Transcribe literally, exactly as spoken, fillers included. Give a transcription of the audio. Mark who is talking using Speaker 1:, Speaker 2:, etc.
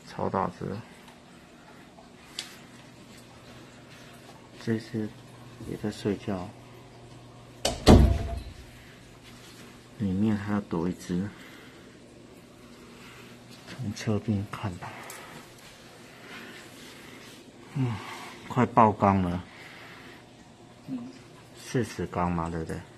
Speaker 1: 超大只。这只也在睡觉，里面还要躲一只，从侧边看吧。嗯，快爆缸了，四十缸嘛，对不对？